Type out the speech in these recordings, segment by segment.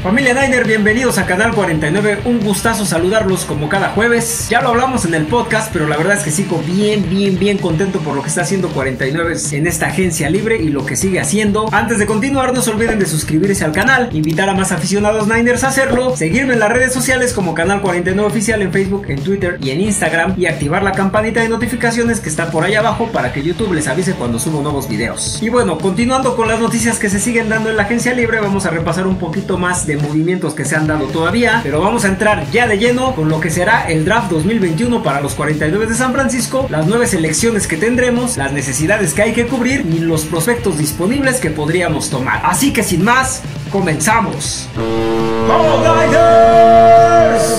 Familia Niner, bienvenidos a Canal 49, un gustazo saludarlos como cada jueves. Ya lo hablamos en el podcast, pero la verdad es que sigo bien contento por lo que está haciendo 49 en esta agencia libre y lo que sigue haciendo. Antes de continuar, no se olviden de suscribirse al canal, invitar a más aficionados Niners a hacerlo, seguirme en las redes sociales como Canal 49 Oficial en Facebook, en Twitter y en Instagram, y activar la campanita de notificaciones que está por ahí abajo para que YouTube les avise cuando subo nuevos videos. Y bueno, continuando con las noticias que se siguen dando en la agencia libre, vamos a repasar un poquito más de movimientos que se han dado todavía, pero vamos a entrar ya de lleno con lo que será el draft 2021 para los 49 de San Francisco, las 9 selecciones que tendremos, las necesidades que hay que cubrir y los prospectos disponibles que podríamos tomar. Así que sin más, comenzamos. ¡Go Niners!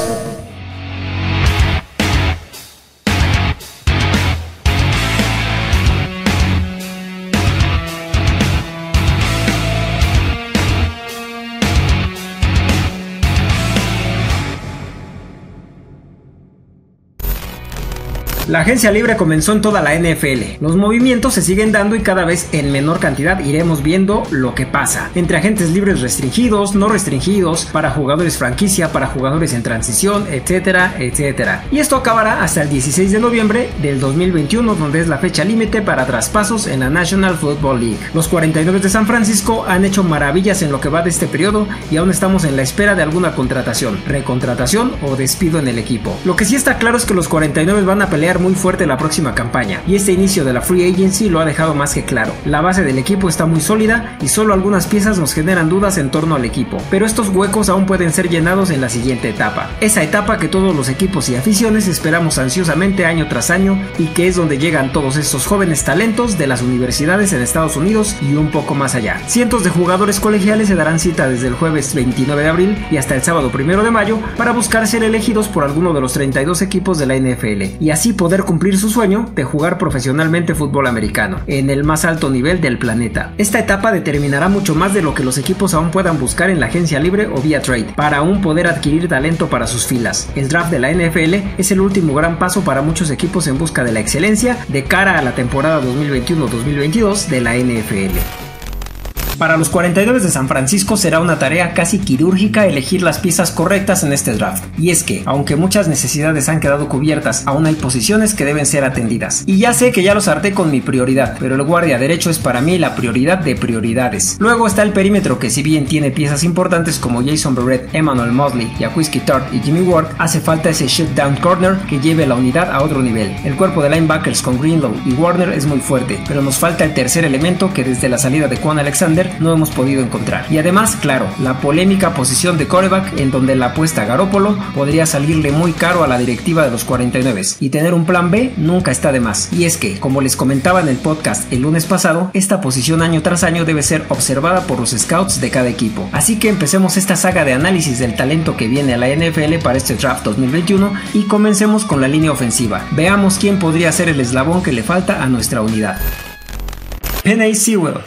La agencia libre comenzó en toda la NFL. Los movimientos se siguen dando y cada vez en menor cantidad iremos viendo lo que pasa. Entre agentes libres restringidos, no restringidos, para jugadores franquicia, para jugadores en transición, etcétera, etcétera. Y esto acabará hasta el 16 de noviembre del 2021, donde es la fecha límite para traspasos en la National Football League. Los 49 de San Francisco han hecho maravillas en lo que va de este periodo y aún estamos en la espera de alguna contratación, recontratación o despido en el equipo. Lo que sí está claro es que los 49 van a pelear muy fuerte la próxima campaña, y este inicio de la Free Agency lo ha dejado más que claro. La base del equipo está muy sólida y solo algunas piezas nos generan dudas en torno al equipo, pero estos huecos aún pueden ser llenados en la siguiente etapa, esa etapa que todos los equipos y aficiones esperamos ansiosamente año tras año, y que es donde llegan todos estos jóvenes talentos de las universidades en Estados Unidos y un poco más allá. Cientos de jugadores colegiales se darán cita desde el jueves 29 de abril y hasta el sábado 1 de mayo para buscar ser elegidos por alguno de los 32 equipos de la NFL y así poder cumplir su sueño de jugar profesionalmente fútbol americano en el más alto nivel del planeta. Esta etapa determinará mucho más de lo que los equipos aún puedan buscar en la agencia libre o vía trade para aún poder adquirir talento para sus filas. El draft de la NFL es el último gran paso para muchos equipos en busca de la excelencia de cara a la temporada 2021-2022 de la NFL. Para los 49 de San Francisco será una tarea casi quirúrgica elegir las piezas correctas en este draft. Y es que, aunque muchas necesidades han quedado cubiertas, aún hay posiciones que deben ser atendidas. Y ya sé que ya los harté con mi prioridad, pero el guardia derecho es para mí la prioridad de prioridades. Luego está el perímetro, que si bien tiene piezas importantes como Jason Verrett, Emmanuel Mosley, Jaquiski Tartt y Jimmy Ward, hace falta ese shutdown corner que lleve la unidad a otro nivel. El cuerpo de linebackers con Greenlaw y Warner es muy fuerte, pero nos falta el tercer elemento que desde la salida de Quan Alexander no hemos podido encontrar. Y además, claro, la polémica posición de quarterback, en donde la apuesta a Garoppolo podría salirle muy caro a la directiva de los 49, y tener un plan B nunca está de más. Y es que, como les comentaba en el podcast el lunes pasado, esta posición año tras año debe ser observada por los scouts de cada equipo. Así que empecemos esta saga de análisis del talento que viene a la NFL para este draft 2021 y comencemos con la línea ofensiva. Veamos quién podría ser el eslabón que le falta a nuestra unidad. Penei Sewell,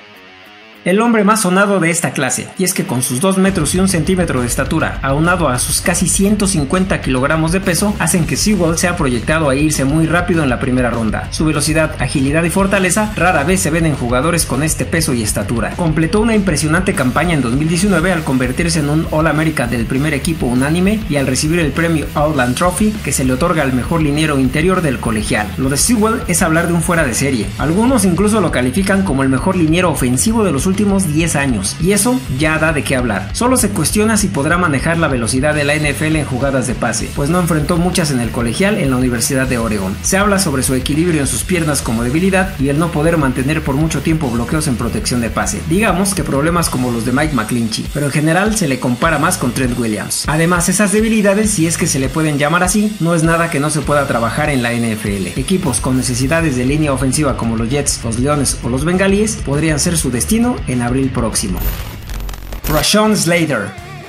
el hombre más sonado de esta clase, y es que con sus 2 metros y 1 centímetro de estatura, aunado a sus casi 150 kilogramos de peso, hacen que Sewell sea proyectado a irse muy rápido en la primera ronda. Su velocidad, agilidad y fortaleza rara vez se ven en jugadores con este peso y estatura. Completó una impresionante campaña en 2019 al convertirse en un All-American del primer equipo unánime y al recibir el premio Outland Trophy, que se le otorga al mejor liniero interior del colegial. Lo de Sewell es hablar de un fuera de serie. Algunos incluso lo califican como el mejor liniero ofensivo de los últimos 10 años, y eso ya da de qué hablar. Solo se cuestiona si podrá manejar la velocidad de la NFL en jugadas de pase, pues no enfrentó muchas en el colegial en la Universidad de Oregon. Se habla sobre su equilibrio en sus piernas como debilidad y el no poder mantener por mucho tiempo bloqueos en protección de pase. Digamos que problemas como los de Mike McGlinchey, pero en general se le compara más con Trent Williams. Además, esas debilidades, si es que se le pueden llamar así, no es nada que no se pueda trabajar en la NFL. Equipos con necesidades de línea ofensiva como los Jets, los Leones o los Bengalíes podrían ser su destino en abril próximo. Rashawn Slater.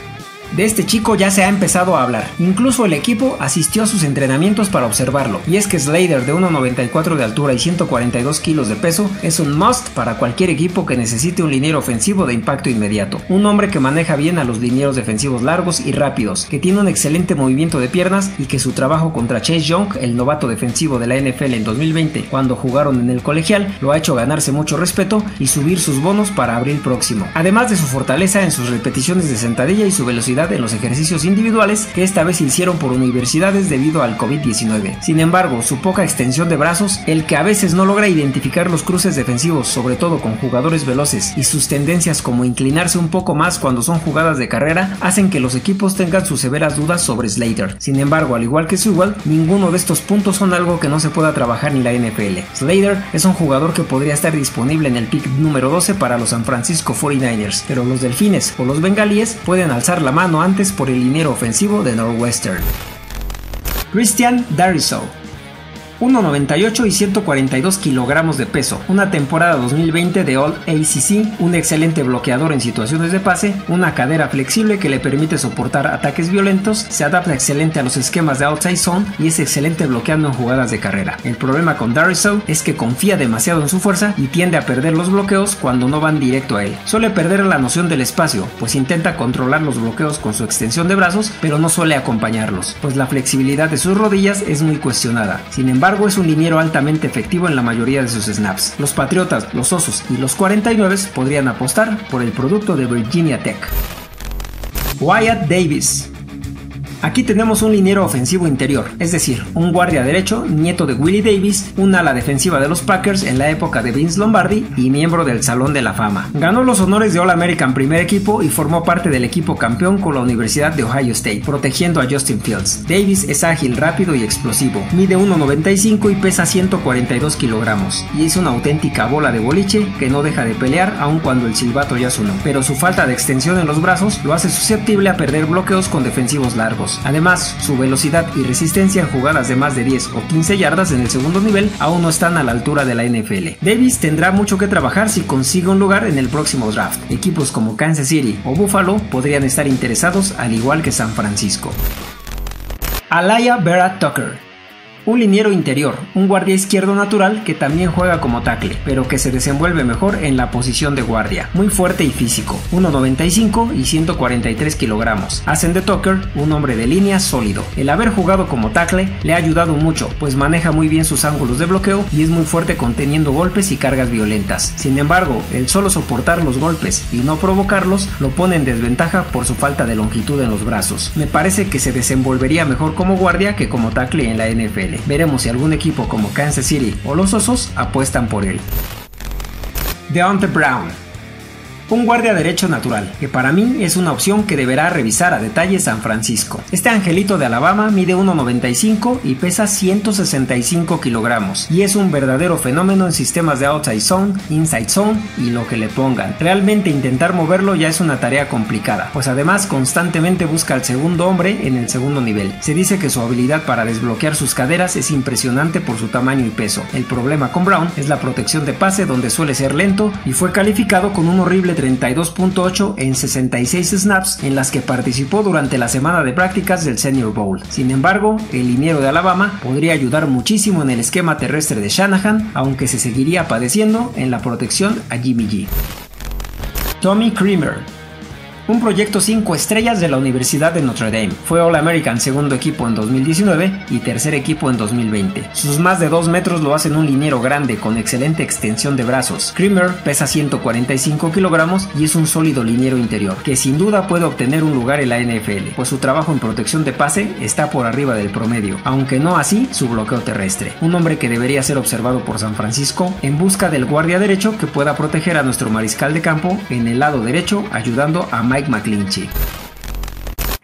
De este chico ya se ha empezado a hablar, incluso el equipo asistió a sus entrenamientos para observarlo, y es que Slater, de 1.94 de altura y 142 kilos de peso, es un must para cualquier equipo que necesite un liniero ofensivo de impacto inmediato, un hombre que maneja bien a los linieros defensivos largos y rápidos, que tiene un excelente movimiento de piernas y que su trabajo contra Chase Young, el novato defensivo de la NFL en 2020, cuando jugaron en el colegial, lo ha hecho ganarse mucho respeto y subir sus bonos para abril próximo, además de su fortaleza en sus repeticiones de sentadilla y su velocidad en los ejercicios individuales que esta vez se hicieron por universidades debido al COVID-19. Sin embargo, su poca extensión de brazos, el que a veces no logra identificar los cruces defensivos, sobre todo con jugadores veloces, y sus tendencias como inclinarse un poco más cuando son jugadas de carrera, hacen que los equipos tengan sus severas dudas sobre Slater. Sin embargo, al igual que Sewell, ninguno de estos puntos son algo que no se pueda trabajar ni la NFL. Slater es un jugador que podría estar disponible en el pick número 12 para los San Francisco 49ers, pero los Delfines o los Bengalíes pueden alzar la mano antes por el liniero ofensivo de Northwestern. Christian Darrisaw, 1.98 y 142 kilogramos de peso, una temporada 2020 de All ACC, un excelente bloqueador en situaciones de pase, una cadera flexible que le permite soportar ataques violentos, se adapta excelente a los esquemas de outside zone y es excelente bloqueando en jugadas de carrera. El problema con Darrisaw es que confía demasiado en su fuerza y tiende a perder los bloqueos cuando no van directo a él. Suele perder la noción del espacio, pues intenta controlar los bloqueos con su extensión de brazos, pero no suele acompañarlos, pues la flexibilidad de sus rodillas es muy cuestionada. Sin embargo, es un liniero altamente efectivo en la mayoría de sus snaps. Los Patriotas, los Osos y los 49 podrían apostar por el producto de Virginia Tech. Wyatt Davis. Aquí tenemos un liniero ofensivo interior, es decir, un guardia derecho, nieto de Willie Davis, un ala defensiva de los Packers en la época de Vince Lombardi y miembro del Salón de la Fama. Ganó los honores de All-American primer equipo y formó parte del equipo campeón con la Universidad de Ohio State, protegiendo a Justin Fields. Davis es ágil, rápido y explosivo, mide 1.95 y pesa 142 kilogramos, y es una auténtica bola de boliche que no deja de pelear aun cuando el silbato ya sonó, pero su falta de extensión en los brazos lo hace susceptible a perder bloqueos con defensivos largos. Además, su velocidad y resistencia en jugadas de más de 10 o 15 yardas en el segundo nivel aún no están a la altura de la NFL. Davis tendrá mucho que trabajar si consigue un lugar en el próximo draft. Equipos como Kansas City o Buffalo podrían estar interesados, al igual que San Francisco. Alaya Vera Tucker. Un liniero interior, un guardia izquierdo natural que también juega como tackle, pero que se desenvuelve mejor en la posición de guardia. Muy fuerte y físico, 1.95 y 143 kilogramos. Hacen de Tucker un hombre de línea sólido. El haber jugado como tackle le ha ayudado mucho, pues maneja muy bien sus ángulos de bloqueo y es muy fuerte conteniendo golpes y cargas violentas. Sin embargo, el solo soportar los golpes y no provocarlos lo pone en desventaja por su falta de longitud en los brazos. Me parece que se desenvolvería mejor como guardia que como tackle en la NFL. Veremos si algún equipo como Kansas City o los Osos apuestan por él. Deontay Brown. Un guardia derecho natural, que para mí es una opción que deberá revisar a detalle San Francisco. Este angelito de Alabama mide 1.95 y pesa 165 kilogramos, y es un verdadero fenómeno en sistemas de outside zone, inside zone y lo que le pongan. Realmente intentar moverlo ya es una tarea complicada, pues además constantemente busca al segundo hombre en el segundo nivel. Se dice que su habilidad para desbloquear sus caderas es impresionante por su tamaño y peso. El problema con Brown es la protección de pase, donde suele ser lento y fue calificado con un horrible 32.8 en 66 snaps en las que participó durante la semana de prácticas del Senior Bowl. Sin embargo, el liniero de Alabama podría ayudar muchísimo en el esquema terrestre de Shanahan, aunque se seguiría padeciendo en la protección a Jimmy G. Tommy Creamer. Un proyecto 5 estrellas de la Universidad de Notre Dame. Fue All-American segundo equipo en 2019 y tercer equipo en 2020. Sus más de 2 metros lo hacen un liniero grande con excelente extensión de brazos. Creamer pesa 145 kilogramos y es un sólido liniero interior, que sin duda puede obtener un lugar en la NFL, pues su trabajo en protección de pase está por arriba del promedio, aunque no así su bloqueo terrestre. Un hombre que debería ser observado por San Francisco en busca del guardia derecho que pueda proteger a nuestro mariscal de campo en el lado derecho, ayudando a Mike McGlinchey.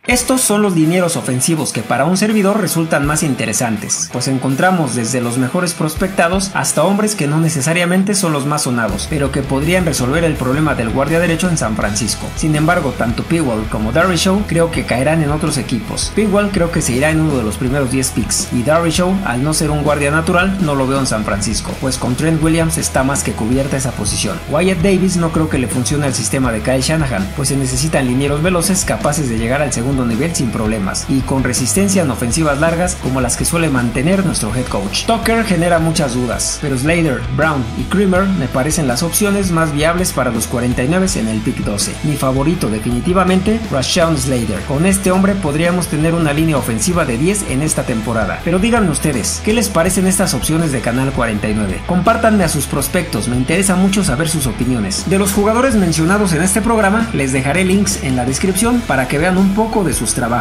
Estos son los linieros ofensivos que para un servidor resultan más interesantes, pues encontramos desde los mejores prospectados hasta hombres que no necesariamente son los más sonados, pero que podrían resolver el problema del guardia derecho en San Francisco. Sin embargo, tanto Pewell como Darrisaw creo que caerán en otros equipos. Pewell creo que se irá en uno de los primeros 10 picks, y Darrisaw, al no ser un guardia natural, no lo veo en San Francisco, pues con Trent Williams está más que cubierta esa posición. Wyatt Davis no creo que le funcione el sistema de Kyle Shanahan, pues se necesitan linieros veloces capaces de llegar al segundo nivel sin problemas y con resistencia en ofensivas largas como las que suele mantener nuestro head coach. Tucker genera muchas dudas, pero Slater, Brown y Creamer me parecen las opciones más viables para los 49 en el pick 12. Mi favorito definitivamente, Rashawn Slater. Con este hombre podríamos tener una línea ofensiva de 10 en esta temporada. Pero díganme ustedes, ¿qué les parecen estas opciones de Canal 49? Compártanme a sus prospectos, me interesa mucho saber sus opiniones. De los jugadores mencionados en este programa, les dejaré links en la descripción para que vean un poco de sus trabajos.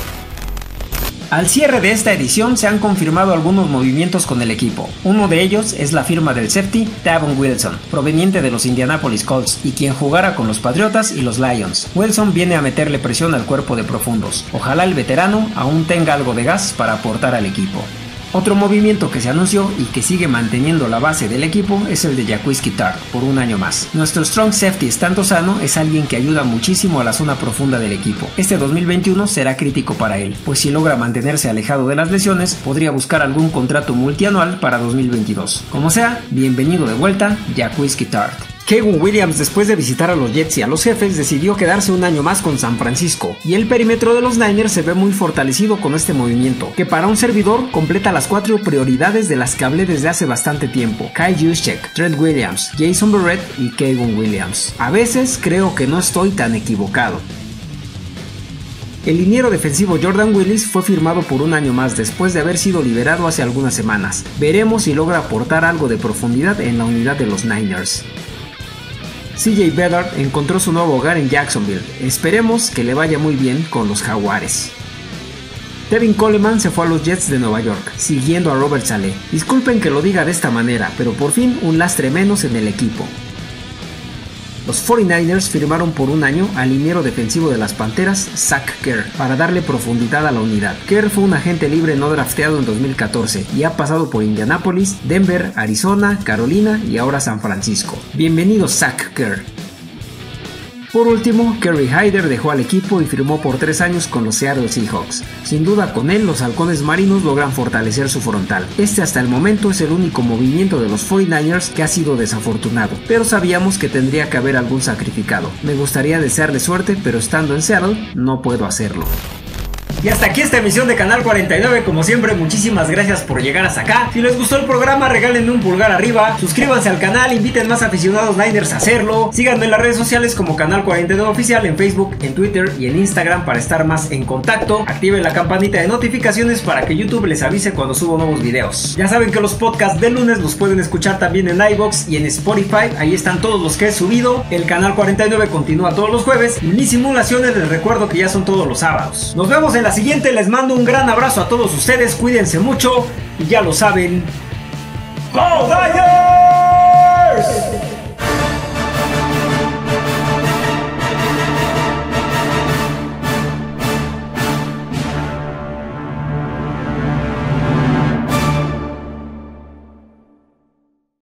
Al cierre de esta edición se han confirmado algunos movimientos con el equipo. Uno de ellos es la firma del safety Tavon Wilson, proveniente de los Indianapolis Colts y quien jugará con los Patriotas y los Lions. Wilson viene a meterle presión al cuerpo de profundos. Ojalá el veterano aún tenga algo de gas para aportar al equipo. Otro movimiento que se anunció y que sigue manteniendo la base del equipo es el de Jaquiski Tartt por un año más. Nuestro strong safety estando sano es alguien que ayuda muchísimo a la zona profunda del equipo. Este 2021 será crítico para él, pues si logra mantenerse alejado de las lesiones, podría buscar algún contrato multianual para 2022. Como sea, bienvenido de vuelta, Jaquiski Tartt. Kevin Williams, después de visitar a los Jets y a los Jefes, decidió quedarse un año más con San Francisco, y el perímetro de los Niners se ve muy fortalecido con este movimiento, que para un servidor completa las 4 prioridades de las que hablé desde hace bastante tiempo: Kyle Juszczyk, Trent Williams, Jason Verrett y Kevin Williams. A veces creo que no estoy tan equivocado. El liniero defensivo Jordan Willis fue firmado por un año más después de haber sido liberado hace algunas semanas. Veremos si logra aportar algo de profundidad en la unidad de los Niners. CJ Beathard encontró su nuevo hogar en Jacksonville. Esperemos que le vaya muy bien con los Jaguares. Tevin Coleman se fue a los Jets de Nueva York, siguiendo a Robert Saleh. Disculpen que lo diga de esta manera, pero por fin un lastre menos en el equipo. Los 49ers firmaron por un año al liniero defensivo de las Panteras, Zach Kerr, para darle profundidad a la unidad. Kerr fue un agente libre no drafteado en 2014 y ha pasado por Indianapolis, Denver, Arizona, Carolina y ahora San Francisco. Bienvenido Zach Kerr. Por último, Kerry Hyder dejó al equipo y firmó por 3 años con los Seattle Seahawks. Sin duda con él los halcones marinos logran fortalecer su frontal. Este hasta el momento es el único movimiento de los 49ers que ha sido desafortunado, pero sabíamos que tendría que haber algún sacrificado. Me gustaría desearle suerte, pero estando en Seattle no puedo hacerlo. Y hasta aquí esta emisión de Canal 49, como siempre muchísimas gracias por llegar hasta acá. Si les gustó el programa regálenme un pulgar arriba, suscríbanse al canal, inviten más aficionados Niners a hacerlo, síganme en las redes sociales como Canal 49 Oficial en Facebook, en Twitter y en Instagram para estar más en contacto, activen la campanita de notificaciones para que YouTube les avise cuando subo nuevos videos. Ya saben que los podcasts de lunes los pueden escuchar también en iVoox y en Spotify, ahí están todos los que he subido. El Canal 49 continúa todos los jueves y mis simulaciones les recuerdo que ya son todos los sábados. Nos vemos en la siguiente, les mando un gran abrazo a todos ustedes, cuídense mucho y ya lo saben. ¡Go Niners!